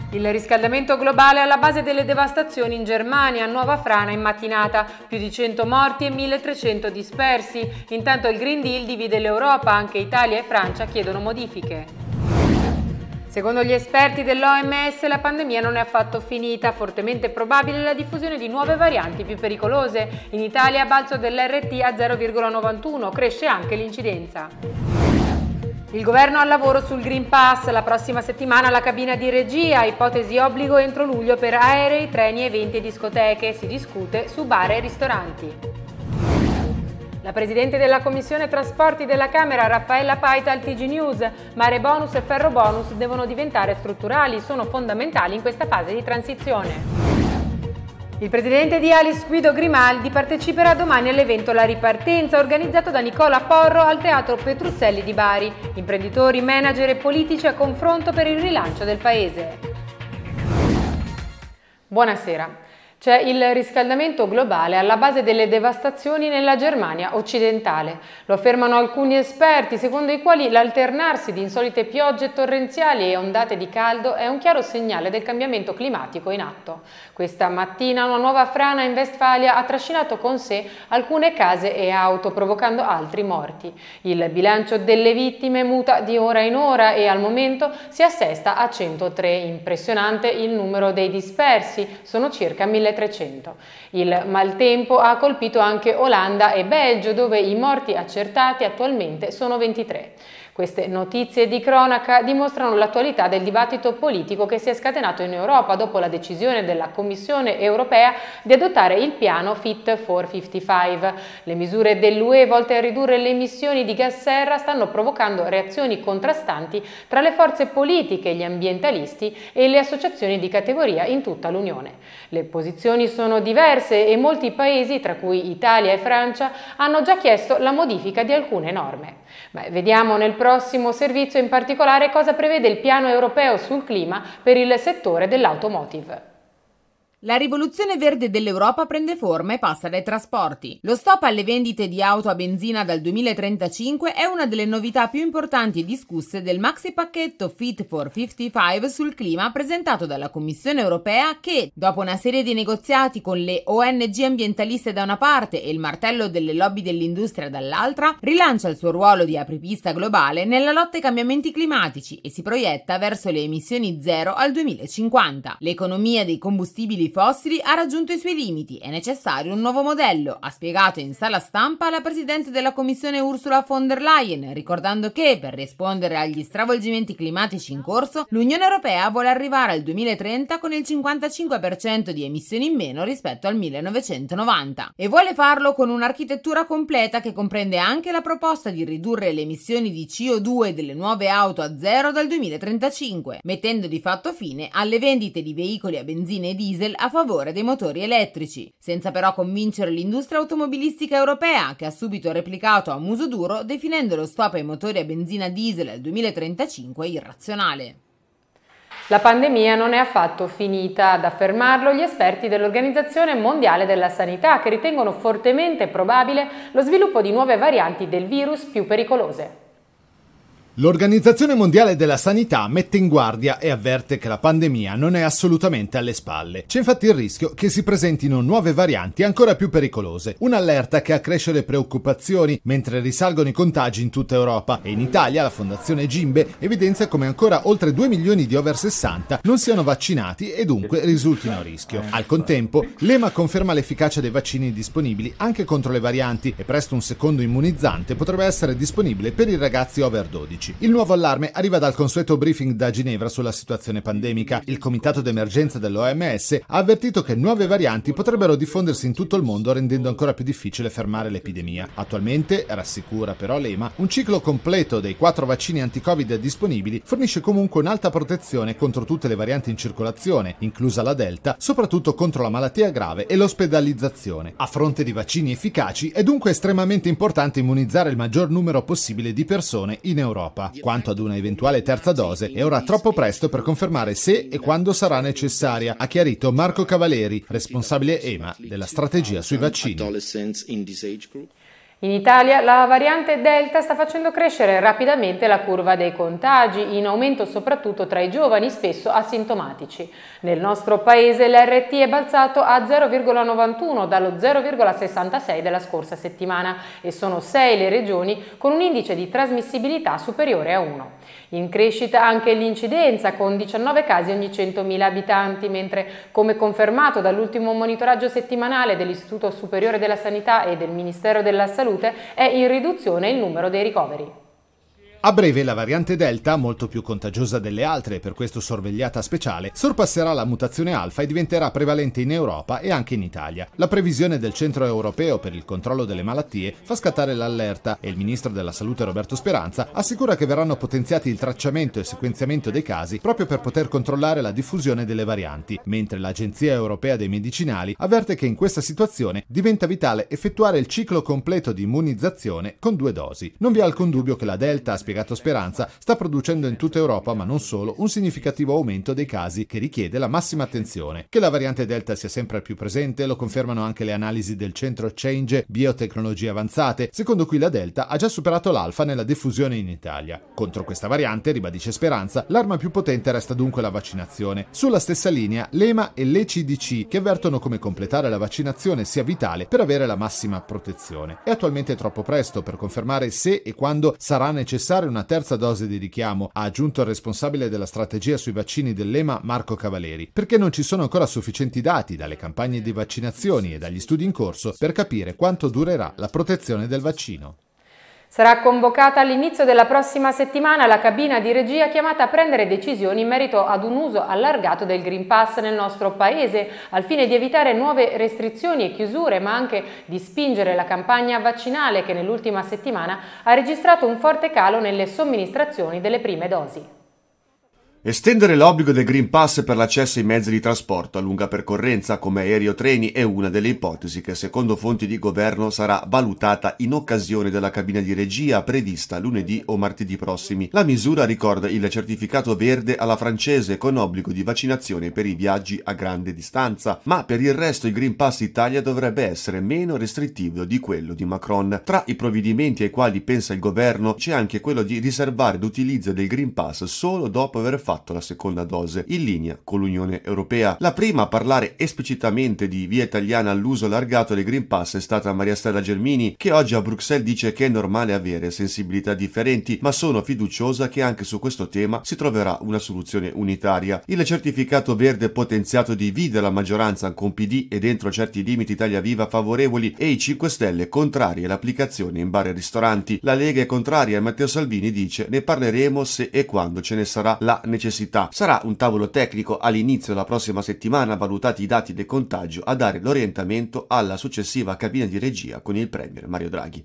Il riscaldamento globale è alla base delle devastazioni in Germania, nuova frana in mattinata, più di 100 morti e 1300 dispersi. Intanto il Green Deal divide l'Europa, anche Italia e Francia chiedono modifiche. Secondo gli esperti dell'OMS la pandemia non è affatto finita, fortemente probabile la diffusione di nuove varianti più pericolose. In Italia balzo dell'RT a 0,91, cresce anche l'incidenza. Il governo al lavoro sul Green Pass, la prossima settimana la cabina di regia, ipotesi obbligo entro luglio per aerei, treni, eventi e discoteche, si discute su bar e ristoranti. La Presidente della Commissione Trasporti della Camera, Raffaella Paita, al TG News. Mare bonus e ferro bonus devono diventare strutturali, sono fondamentali in questa fase di transizione. Il presidente di Alice, Guido Grimaldi, parteciperà domani all'evento La Ripartenza, organizzato da Nicola Porro al Teatro Petruzzelli di Bari. Imprenditori, manager e politici a confronto per il rilancio del paese. Buonasera. C'è il riscaldamento globale alla base delle devastazioni nella Germania occidentale. Lo affermano alcuni esperti, secondo i quali l'alternarsi di insolite piogge torrenziali e ondate di caldo è un chiaro segnale del cambiamento climatico in atto. Questa mattina una nuova frana in Westfalia ha trascinato con sé alcune case e auto, provocando altri morti. Il bilancio delle vittime muta di ora in ora e al momento si assesta a 103. Impressionante il numero dei dispersi, sono circa 1300. Il maltempo ha colpito anche Olanda e Belgio, dove i morti accertati attualmente sono 23. Queste notizie di cronaca dimostrano l'attualità del dibattito politico che si è scatenato in Europa dopo la decisione della Commissione europea di adottare il piano Fit for 55. Le misure dell'UE volte a ridurre le emissioni di gas serra stanno provocando reazioni contrastanti tra le forze politiche, gli ambientalisti e le associazioni di categoria in tutta l'Unione. Le posizioni sono diverse e molti paesi, tra cui Italia e Francia, hanno già chiesto la modifica di alcune norme. Vediamo nel prossimo servizio in particolare cosa prevede il piano europeo sul clima per il settore dell'automotive. La rivoluzione verde dell'Europa prende forma e passa dai trasporti. Lo stop alle vendite di auto a benzina dal 2035 è una delle novità più importanti discusse del maxi pacchetto Fit for 55 sul clima presentato dalla Commissione europea che, dopo una serie di negoziati con le ONG ambientaliste da una parte e il martello delle lobby dell'industria dall'altra, rilancia il suo ruolo di apripista globale nella lotta ai cambiamenti climatici e si proietta verso le emissioni zero al 2050. L'economia dei combustibili fossili ha raggiunto i suoi limiti, è necessario un nuovo modello, ha spiegato in sala stampa la Presidente della Commissione Ursula von der Leyen, ricordando che, per rispondere agli stravolgimenti climatici in corso, l'Unione Europea vuole arrivare al 2030 con il 55% di emissioni in meno rispetto al 1990 e vuole farlo con un'architettura completa che comprende anche la proposta di ridurre le emissioni di CO2 delle nuove auto a zero dal 2035, mettendo di fatto fine alle vendite di veicoli a benzina e diesel a favore dei motori elettrici, senza però convincere l'industria automobilistica europea, che ha subito replicato a muso duro definendo lo stop ai motori a benzina diesel al 2035 irrazionale. La pandemia non è affatto finita, ad affermarlo gli esperti dell'Organizzazione Mondiale della Sanità, che ritengono fortemente probabile lo sviluppo di nuove varianti del virus più pericolose. L'Organizzazione Mondiale della Sanità mette in guardia e avverte che la pandemia non è assolutamente alle spalle. C'è infatti il rischio che si presentino nuove varianti ancora più pericolose. Un'allerta che accresce le preoccupazioni mentre risalgono i contagi in tutta Europa e in Italia la Fondazione Gimbe evidenzia come ancora oltre 2 milioni di over 60 non siano vaccinati e dunque risultino a rischio. Al contempo, l'EMA conferma l'efficacia dei vaccini disponibili anche contro le varianti e presto un secondo immunizzante potrebbe essere disponibile per i ragazzi over 12. Il nuovo allarme arriva dal consueto briefing da Ginevra sulla situazione pandemica. Il comitato d'emergenza dell'OMS ha avvertito che nuove varianti potrebbero diffondersi in tutto il mondo, rendendo ancora più difficile fermare l'epidemia. Attualmente, rassicura però l'EMA, un ciclo completo dei 4 vaccini anti-Covid disponibili fornisce comunque un'alta protezione contro tutte le varianti in circolazione, inclusa la Delta, soprattutto contro la malattia grave e l'ospedalizzazione. A fronte di vaccini efficaci, è dunque estremamente importante immunizzare il maggior numero possibile di persone in Europa. Quanto ad una eventuale terza dose, è ora troppo presto per confermare se e quando sarà necessaria, ha chiarito Marco Cavaleri, responsabile EMA della strategia sui vaccini. In Italia la variante Delta sta facendo crescere rapidamente la curva dei contagi, in aumento soprattutto tra i giovani, spesso asintomatici. Nel nostro paese l'RT è balzato a 0,91 dallo 0,66 della scorsa settimana e sono 6 le regioni con un indice di trasmissibilità superiore a 1. In crescita anche l'incidenza, con 19 casi ogni 100.000 abitanti, mentre, come confermato dall'ultimo monitoraggio settimanale dell'Istituto Superiore della Sanità e del Ministero della Salute, è in riduzione il numero dei ricoveri. A breve la variante Delta, molto più contagiosa delle altre e per questo sorvegliata speciale, sorpasserà la mutazione alfa e diventerà prevalente in Europa e anche in Italia. La previsione del Centro Europeo per il controllo delle malattie fa scattare l'allerta e il ministro della Salute Roberto Speranza assicura che verranno potenziati il tracciamento e il sequenziamento dei casi proprio per poter controllare la diffusione delle varianti, mentre l'Agenzia Europea dei Medicinali avverte che in questa situazione diventa vitale effettuare il ciclo completo di immunizzazione con 2 dosi. Non vi è alcun dubbio che la Delta, ha spiegato Speranza, sta producendo in tutta Europa, ma non solo, un significativo aumento dei casi che richiede la massima attenzione. Che la variante Delta sia sempre più presente lo confermano anche le analisi del centro Change Biotecnologie Avanzate, secondo cui la Delta ha già superato l'Alfa nella diffusione in Italia. Contro questa variante, ribadisce Speranza, l'arma più potente resta dunque la vaccinazione. Sulla stessa linea, l'EMA e l'ECDC, che avvertono come completare la vaccinazione sia vitale per avere la massima protezione. È attualmente troppo presto per confermare se e quando sarà necessaria una terza dose di richiamo, ha aggiunto il responsabile della strategia sui vaccini dell'EMA Marco Cavaleri, perché non ci sono ancora sufficienti dati dalle campagne di vaccinazioni e dagli studi in corso per capire quanto durerà la protezione del vaccino. Sarà convocata all'inizio della prossima settimana la cabina di regia chiamata a prendere decisioni in merito ad un uso allargato del Green Pass nel nostro Paese, al fine di evitare nuove restrizioni e chiusure, ma anche di spingere la campagna vaccinale che nell'ultima settimana ha registrato un forte calo nelle somministrazioni delle prime dosi. Estendere l'obbligo del Green Pass per l'accesso ai mezzi di trasporto a lunga percorrenza come aerei o treni è una delle ipotesi che secondo fonti di governo sarà valutata in occasione della cabina di regia prevista lunedì o martedì prossimi. La misura ricorda il certificato verde alla francese con obbligo di vaccinazione per i viaggi a grande distanza, ma per il resto il Green Pass Italia dovrebbe essere meno restrittivo di quello di Macron. Tra i provvedimenti ai quali pensa il governo c'è anche quello di riservare l'utilizzo del Green Pass solo dopo aver fatto la seconda dose, in linea con l'Unione Europea. La prima a parlare esplicitamente di via italiana all'uso allargato del Green Pass è stata Maria Stella Gelmini, che oggi a Bruxelles dice che è normale avere sensibilità differenti, ma sono fiduciosa che anche su questo tema si troverà una soluzione unitaria. Il certificato verde potenziato divide la maggioranza con PD e dentro certi limiti Italia Viva favorevoli e i 5 Stelle contrari all'applicazione in bar e ristoranti. La Lega è contraria e Matteo Salvini dice: ne parleremo se e quando ce ne sarà la necessità. Sarà un tavolo tecnico all'inizio della prossima settimana, valutati i dati del contagio, a dare l'orientamento alla successiva cabina di regia con il premier Mario Draghi.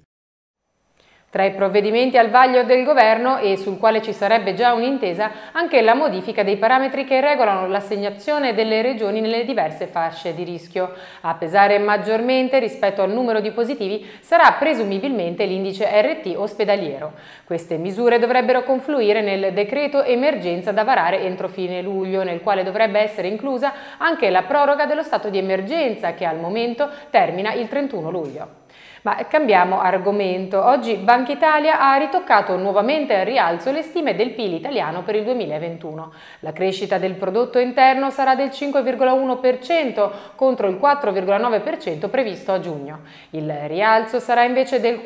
Tra i provvedimenti al vaglio del governo, e sul quale ci sarebbe già un'intesa, anche la modifica dei parametri che regolano l'assegnazione delle regioni nelle diverse fasce di rischio. A pesare maggiormente rispetto al numero di positivi sarà presumibilmente l'indice RT ospedaliero. Queste misure dovrebbero confluire nel decreto emergenza da varare entro fine luglio, nel quale dovrebbe essere inclusa anche la proroga dello stato di emergenza, che al momento termina il 31 luglio. Ma cambiamo argomento. Oggi Banca Italia ha ritoccato nuovamente al rialzo le stime del PIL italiano per il 2021. La crescita del prodotto interno sarà del 5,1% contro il 4,9% previsto a giugno. Il rialzo sarà invece del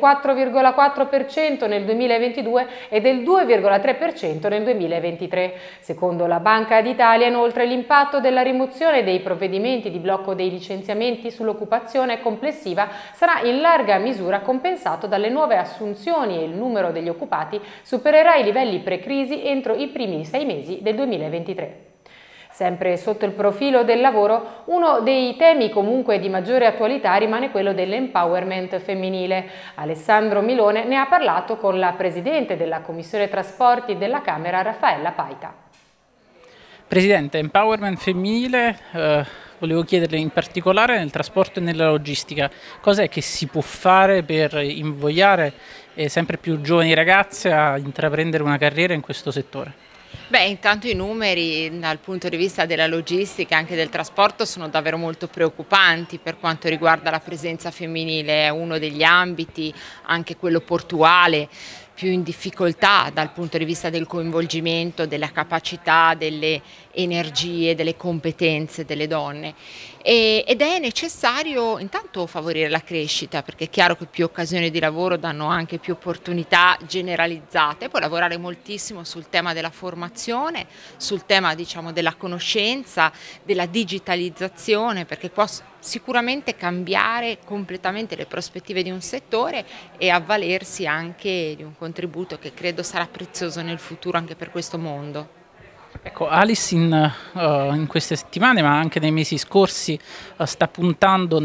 4,4% nel 2022 e del 2,3% nel 2023. Secondo la Banca d'Italia, inoltre, l'impatto della rimozione dei provvedimenti di blocco dei licenziamenti sull'occupazione complessiva sarà in larga misura compensato dalle nuove assunzioni e il numero degli occupati supererà i livelli pre-crisi entro i primi 6 mesi del 2023. Sempre sotto il profilo del lavoro, uno dei temi comunque di maggiore attualità rimane quello dell'empowerment femminile. Alessandro Milone ne ha parlato con la Presidente della Commissione Trasporti della Camera, Raffaella Paita. Presidente, empowerment femminile, volevo chiederle in particolare nel trasporto e nella logistica, cos'è che si può fare per invogliare sempre più giovani ragazze a intraprendere una carriera in questo settore? Beh, intanto i numeri dal punto di vista della logistica e anche del trasporto sono davvero molto preoccupanti per quanto riguarda la presenza femminile, è uno degli ambiti, anche quello portuale, più in difficoltà dal punto di vista del coinvolgimento, della capacità, delle energie, delle competenze delle donne. Ed è necessario intanto favorire la crescita, perché è chiaro che più occasioni di lavoro danno anche più opportunità generalizzate, poi lavorare moltissimo sul tema della formazione, sul tema diciamo della conoscenza, della digitalizzazione, perché può sicuramente cambiare completamente le prospettive di un settore e avvalersi anche di un contributo che credo sarà prezioso nel futuro anche per questo mondo. Ecco, Alice in queste settimane, ma anche nei mesi scorsi, sta puntando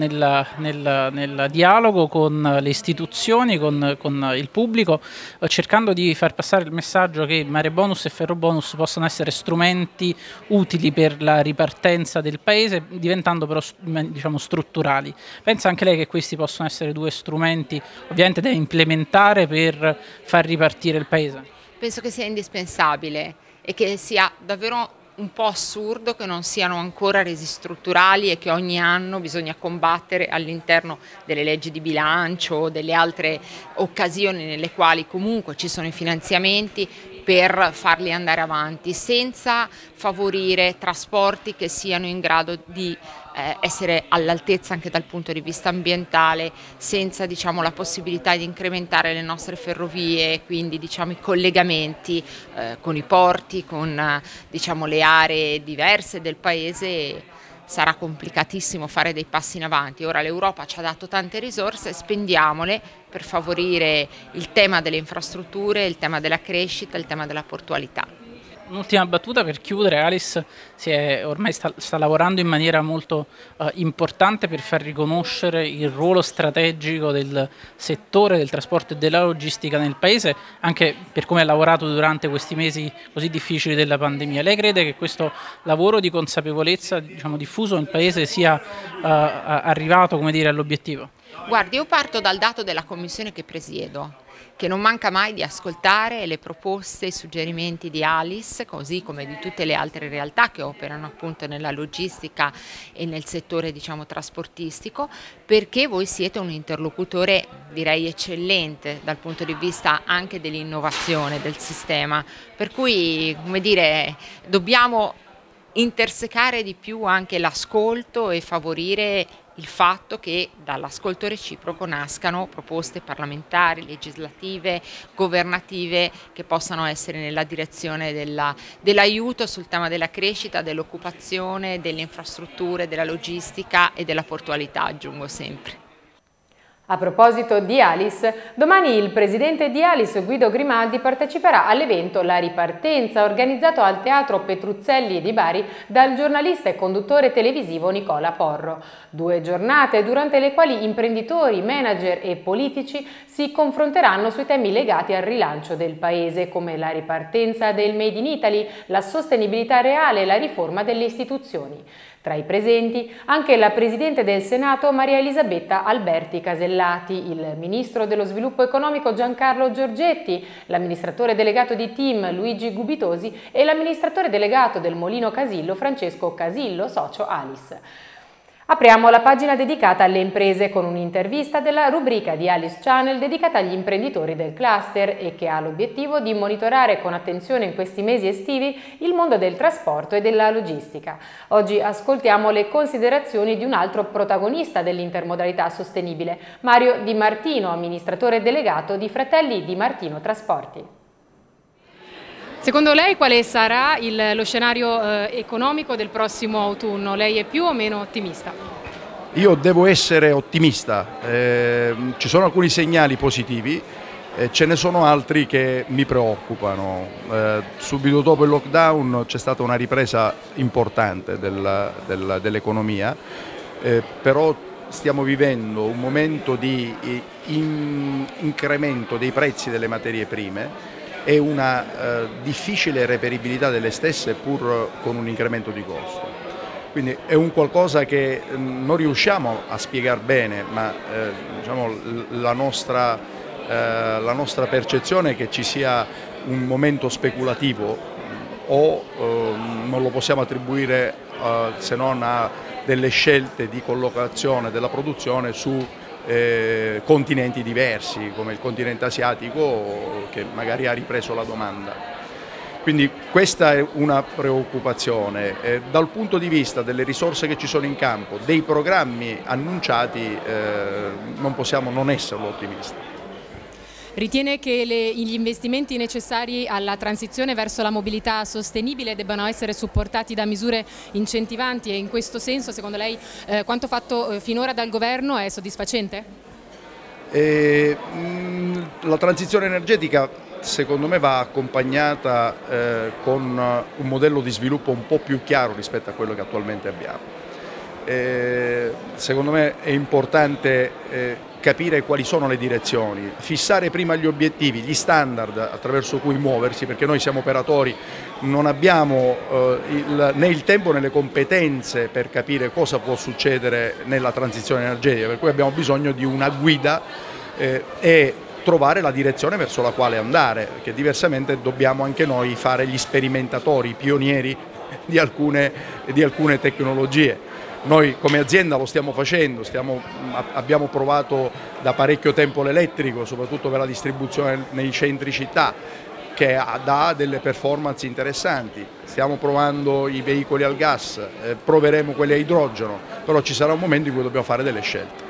nel dialogo con le istituzioni, con il pubblico, cercando di far passare il messaggio che Mare Bonus e Ferro Bonus possono essere strumenti utili per la ripartenza del Paese, diventando però diciamo, strutturali. Pensa anche lei che questi possono essere due strumenti, ovviamente da implementare per far ripartire il Paese? Penso che sia indispensabile e che sia davvero un po' assurdo che non siano ancora resi strutturali e che ogni anno bisogna combattere all'interno delle leggi di bilancio o delle altre occasioni nelle quali comunque ci sono i finanziamenti per farli andare avanti, senza favorire trasporti che siano in grado di essere all'altezza anche dal punto di vista ambientale, senza diciamo, la possibilità di incrementare le nostre ferrovie, quindi diciamo, i collegamenti con i porti, con diciamo, le aree diverse del Paese. Sarà complicatissimo fare dei passi in avanti. Ora l'Europa ci ha dato tante risorse, spendiamole per favorire il tema delle infrastrutture, il tema della crescita, il tema della portualità. Un'ultima battuta per chiudere, Alice ormai sta lavorando in maniera molto importante per far riconoscere il ruolo strategico del settore del trasporto e della logistica nel Paese, anche per come ha lavorato durante questi mesi così difficili della pandemia. Lei crede che questo lavoro di consapevolezza diciamo, diffuso nel Paese sia arrivato come dire, all'obiettivo? Guardi, io parto dal dato della commissione che presiedo, che non manca mai di ascoltare le proposte e i suggerimenti di Alice, così come di tutte le altre realtà che operano appunto nella logistica e nel settore diciamo trasportistico, perché voi siete un interlocutore direi eccellente dal punto di vista anche dell'innovazione del sistema, per cui come dire dobbiamo intersecare di più anche l'ascolto e favorire il fatto che dall'ascolto reciproco nascano proposte parlamentari, legislative, governative che possano essere nella direzione dell'aiuto sul tema della crescita, dell'occupazione, delle infrastrutture, della logistica e della portualità, aggiungo sempre. A proposito di Alice, domani il presidente di Alice, Guido Grimaldi, parteciperà all'evento La Ripartenza, organizzato al Teatro Petruzzelli di Bari dal giornalista e conduttore televisivo Nicola Porro. 2 giornate durante le quali imprenditori, manager e politici si confronteranno sui temi legati al rilancio del Paese, come la ripartenza del Made in Italy, la sostenibilità reale e la riforma delle istituzioni. Tra i presenti anche la Presidente del Senato Maria Elisabetta Alberti Casellati, il Ministro dello Sviluppo Economico Giancarlo Giorgetti, l'amministratore delegato di TIM Luigi Gubitosi e l'amministratore delegato del Molino Casillo Francesco Casillo, socio Alice. Apriamo la pagina dedicata alle imprese con un'intervista della rubrica di Alice Channel dedicata agli imprenditori del cluster e che ha l'obiettivo di monitorare con attenzione in questi mesi estivi il mondo del trasporto e della logistica. Oggi ascoltiamo le considerazioni di un altro protagonista dell'intermodalità sostenibile, Mario Di Martino, amministratore delegato di Fratelli Di Martino Trasporti. Secondo lei quale sarà lo scenario economico del prossimo autunno? Lei è più o meno ottimista? Io devo essere ottimista, ci sono alcuni segnali positivi, ce ne sono altri che mi preoccupano. Subito dopo il lockdown c'è stata una ripresa importante dell'economia, però stiamo vivendo un momento di incremento dei prezzi delle materie prime e una difficile reperibilità delle stesse pur con un incremento di costo. Quindi è un qualcosa che non riusciamo a spiegare bene, ma diciamo, la nostra percezione è che ci sia un momento speculativo o non lo possiamo attribuire se non a delle scelte di collocazione della produzione su continenti diversi, come il continente asiatico, che magari ha ripreso la domanda. Quindi questa è una preoccupazione. Dal punto di vista delle risorse che ci sono in campo, dei programmi annunciati, non possiamo non essere ottimisti. Ritiene che gli investimenti necessari alla transizione verso la mobilità sostenibile debbano essere supportati da misure incentivanti, e in questo senso secondo lei quanto fatto finora dal governo è soddisfacente? La transizione energetica secondo me va accompagnata con un modello di sviluppo un po' più chiaro rispetto a quello che attualmente abbiamo. Secondo me è importante capire quali sono le direzioni, fissare prima gli obiettivi, gli standard attraverso cui muoversi, perché noi siamo operatori, non abbiamo né il tempo né le competenze per capire cosa può succedere nella transizione energetica, per cui abbiamo bisogno di una guida e trovare la direzione verso la quale andare, perché diversamente dobbiamo anche noi fare gli sperimentatori, i pionieri di alcune tecnologie. Noi come azienda lo stiamo facendo, abbiamo provato da parecchio tempo l'elettrico, soprattutto per la distribuzione nei centri città, che dà delle performance interessanti. Stiamo provando i veicoli al gas, proveremo quelli a idrogeno, però ci sarà un momento in cui dobbiamo fare delle scelte.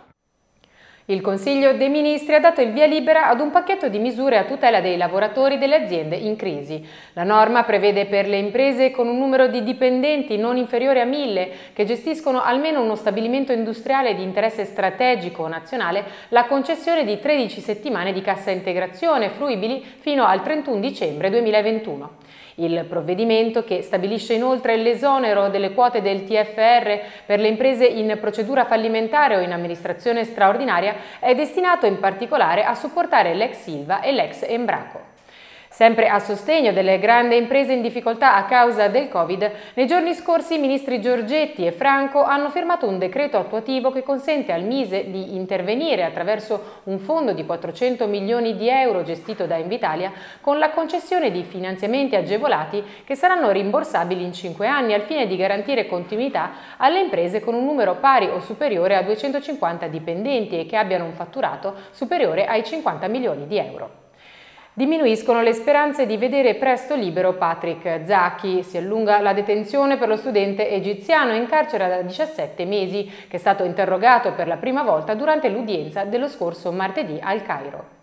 Il Consiglio dei Ministri ha dato il via libera ad un pacchetto di misure a tutela dei lavoratori delle aziende in crisi. La norma prevede per le imprese con un numero di dipendenti non inferiore a 1000 che gestiscono almeno uno stabilimento industriale di interesse strategico nazionale la concessione di 13 settimane di cassa integrazione fruibili fino al 31 dicembre 2021. Il provvedimento, che stabilisce inoltre l'esonero delle quote del TFR per le imprese in procedura fallimentare o in amministrazione straordinaria, è destinato in particolare a supportare l'ex Ilva e l'ex Embraco. Sempre a sostegno delle grandi imprese in difficoltà a causa del Covid, nei giorni scorsi i ministri Giorgetti e Franco hanno firmato un decreto attuativo che consente al Mise di intervenire attraverso un fondo di 400 milioni di euro gestito da Invitalia con la concessione di finanziamenti agevolati che saranno rimborsabili in 5 anni al fine di garantire continuità alle imprese con un numero pari o superiore a 250 dipendenti e che abbiano un fatturato superiore ai 50 milioni di euro. Diminuiscono le speranze di vedere presto libero Patrick Zaki. Si allunga la detenzione per lo studente egiziano in carcere da 17 mesi, che è stato interrogato per la prima volta durante l'udienza dello scorso martedì al Cairo.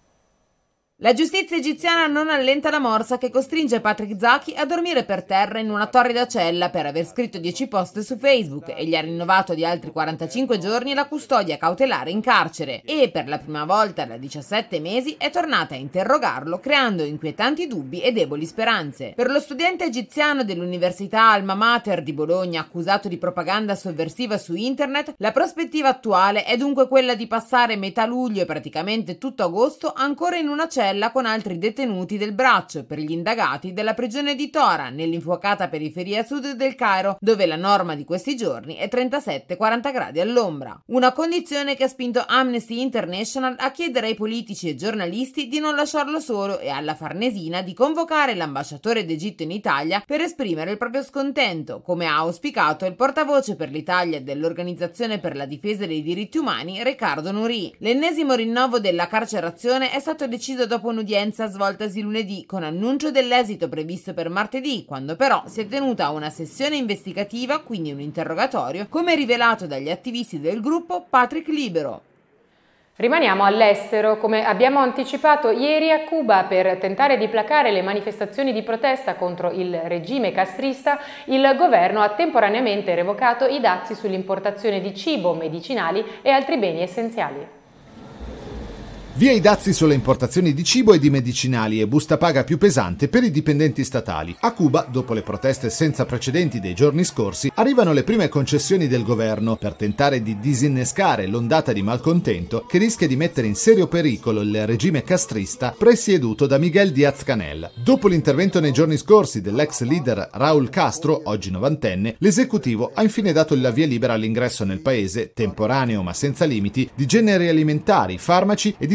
La giustizia egiziana non allenta la morsa che costringe Patrick Zaki a dormire per terra in una torrida cella per aver scritto 10 post su Facebook e gli ha rinnovato di altri 45 giorni la custodia cautelare in carcere e per la prima volta da 17 mesi è tornata a interrogarlo creando inquietanti dubbi e deboli speranze. Per lo studente egiziano dell'Università Alma Mater di Bologna accusato di propaganda sovversiva su internet, la prospettiva attuale è dunque quella di passare metà luglio e praticamente tutto agosto ancora in una cella con altri detenuti del braccio per gli indagati della prigione di Tora, nell'infuocata periferia sud del Cairo, dove la norma di questi giorni è 37-40 gradi all'ombra. Una condizione che ha spinto Amnesty International a chiedere ai politici e giornalisti di non lasciarlo solo e alla Farnesina di convocare l'ambasciatore d'Egitto in Italia per esprimere il proprio scontento, come ha auspicato il portavoce per l'Italia dell'Organizzazione per la difesa dei diritti umani Riccardo Nuri. L'ennesimo rinnovo della carcerazione è stato deciso dopo un'udienza svoltasi lunedì con annuncio dell'esito previsto per martedì, quando però si è tenuta una sessione investigativa, quindi un interrogatorio, come rivelato dagli attivisti del gruppo Patrick Libero. Rimaniamo all'estero. Come abbiamo anticipato ieri, a Cuba, per tentare di placare le manifestazioni di protesta contro il regime castrista, il governo ha temporaneamente revocato i dazi sull'importazione di cibo, medicinali e altri beni essenziali. Via i dazi sulle importazioni di cibo e di medicinali e busta paga più pesante per i dipendenti statali. A Cuba, dopo le proteste senza precedenti dei giorni scorsi, arrivano le prime concessioni del governo per tentare di disinnescare l'ondata di malcontento che rischia di mettere in serio pericolo il regime castrista presieduto da Miguel Díaz-Canel. Dopo l'intervento nei giorni scorsi dell'ex leader Raúl Castro, oggi novantenne, l'esecutivo ha infine dato il via libera all'ingresso nel paese, temporaneo ma senza limiti, di generi alimentari, farmaci e di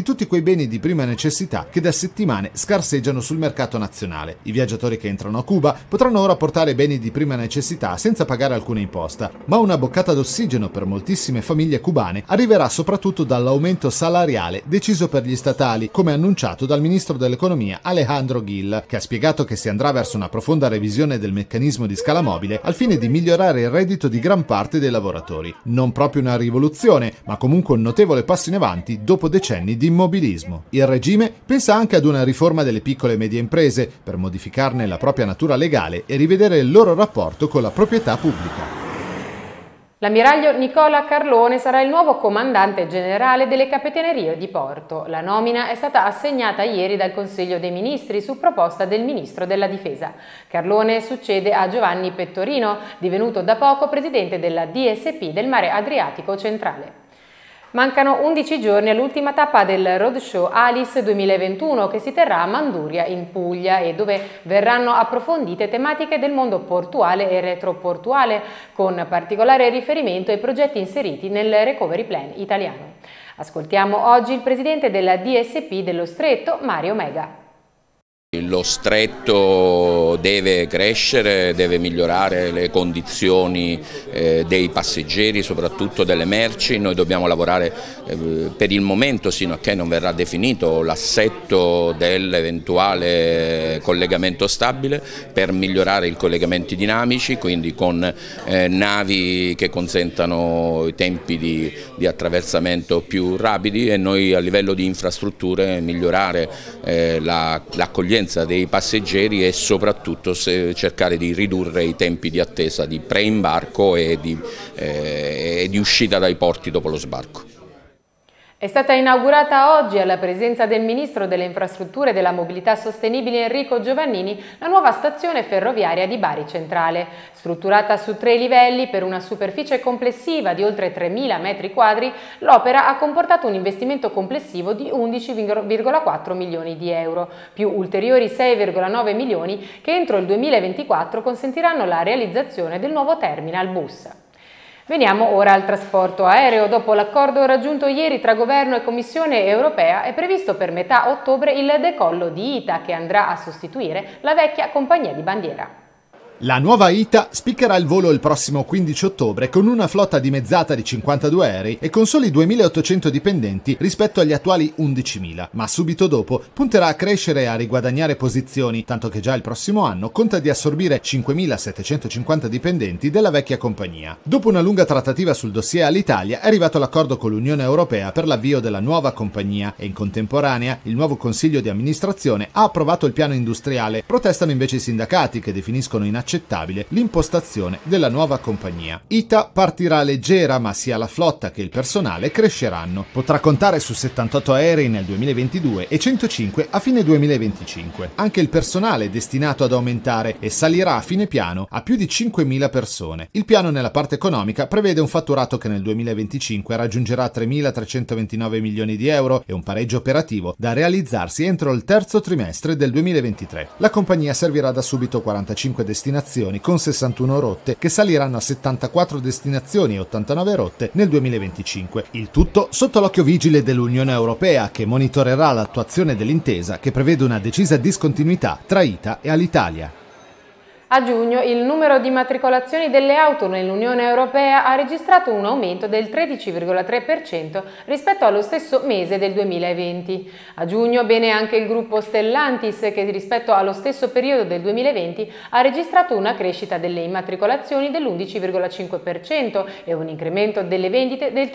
tutti quei beni di prima necessità che da settimane scarseggiano sul mercato nazionale. I viaggiatori che entrano a Cuba potranno ora portare beni di prima necessità senza pagare alcuna imposta, ma una boccata d'ossigeno per moltissime famiglie cubane arriverà soprattutto dall'aumento salariale deciso per gli statali, come annunciato dal ministro dell'economia Alejandro Gil, che ha spiegato che si andrà verso una profonda revisione del meccanismo di scala mobile al fine di migliorare il reddito di gran parte dei lavoratori. Non proprio una rivoluzione, ma comunque un notevole passo in avanti dopo decenni di immobilismo. Il regime pensa anche ad una riforma delle piccole e medie imprese per modificarne la propria natura legale e rivedere il loro rapporto con la proprietà pubblica. L'ammiraglio Nicola Carlone sarà il nuovo comandante generale delle Capitanerie di Porto. La nomina è stata assegnata ieri dal Consiglio dei Ministri su proposta del Ministro della Difesa. Carlone succede a Giovanni Pettorino, divenuto da poco presidente della DSP del Mare Adriatico Centrale. Mancano 11 giorni all'ultima tappa del Roadshow Alice 2021 che si terrà a Manduria in Puglia e dove verranno approfondite tematiche del mondo portuale e retroportuale con particolare riferimento ai progetti inseriti nel Recovery Plan italiano. Ascoltiamo oggi il presidente della DSP dello Stretto, Mario Mega. Lo Stretto deve crescere, deve migliorare le condizioni dei passeggeri, soprattutto delle merci. Noi dobbiamo lavorare per il momento, sino a che non verrà definito l'assetto dell'eventuale collegamento stabile, per migliorare i collegamenti dinamici, quindi con navi che consentano i tempi di attraversamento più rapidi, e noi a livello di infrastrutture migliorare l'accoglienza dei passeggeri e soprattutto cercare di ridurre i tempi di attesa di preimbarco e di uscita dai porti dopo lo sbarco. È stata inaugurata oggi, alla presenza del Ministro delle Infrastrutture e della Mobilità Sostenibile Enrico Giovannini, la nuova stazione ferroviaria di Bari Centrale. Strutturata su 3 livelli per una superficie complessiva di oltre 3.000 metri quadri, l'opera ha comportato un investimento complessivo di 11,4 milioni di euro, più ulteriori 6,9 milioni che entro il 2024 consentiranno la realizzazione del nuovo terminal bus. Veniamo ora al trasporto aereo. Dopo l'accordo raggiunto ieri tra Governo e Commissione europea, è previsto per metà ottobre il decollo di ITA, che andrà a sostituire la vecchia compagnia di bandiera. La nuova ITA spiccherà il volo il prossimo 15 ottobre con una flotta dimezzata di 52 aerei e con soli 2.800 dipendenti rispetto agli attuali 11.000, ma subito dopo punterà a crescere e a riguadagnare posizioni, tanto che già il prossimo anno conta di assorbire 5.750 dipendenti della vecchia compagnia. Dopo una lunga trattativa sul dossier Alitalia è arrivato l'accordo con l'Unione Europea per l'avvio della nuova compagnia e in contemporanea il nuovo Consiglio di amministrazione ha approvato il piano industriale. Protestano invece i sindacati, che definiscono inaccettabile l'impostazione della nuova compagnia. ITA partirà leggera, ma sia la flotta che il personale cresceranno. Potrà contare su 78 aerei nel 2022 e 105 a fine 2025. Anche il personale è destinato ad aumentare e salirà a fine piano a più di 5.000 persone. Il piano nella parte economica prevede un fatturato che nel 2025 raggiungerà 3.329 milioni di euro e un pareggio operativo da realizzarsi entro il terzo trimestre del 2023. La compagnia servirà da subito 45 destinazioni con 61 rotte che saliranno a 74 destinazioni e 89 rotte nel 2025. Il tutto sotto l'occhio vigile dell'Unione Europea, che monitorerà l'attuazione dell'intesa che prevede una decisa discontinuità tra ITA e Alitalia. A giugno il numero di immatricolazioni delle auto nell'Unione Europea ha registrato un aumento del 13,3% rispetto allo stesso mese del 2020. A giugno bene anche il gruppo Stellantis, che rispetto allo stesso periodo del 2020 ha registrato una crescita delle immatricolazioni dell'11,5% e un incremento delle vendite del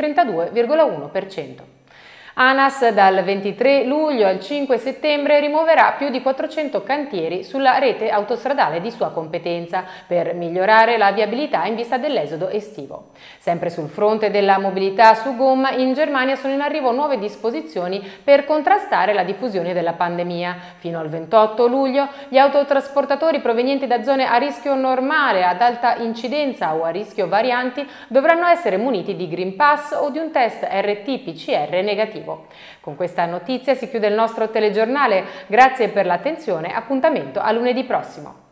32,1%. ANAS dal 23 luglio al 5 settembre rimuoverà più di 400 cantieri sulla rete autostradale di sua competenza per migliorare la viabilità in vista dell'esodo estivo. Sempre sul fronte della mobilità su gomma, in Germania sono in arrivo nuove disposizioni per contrastare la diffusione della pandemia. Fino al 28 luglio gli autotrasportatori provenienti da zone a rischio normale, ad alta incidenza o a rischio varianti dovranno essere muniti di Green Pass o di un test RT-PCR negativo. Con questa notizia si chiude il nostro telegiornale. Grazie per l'attenzione, appuntamento a lunedì prossimo.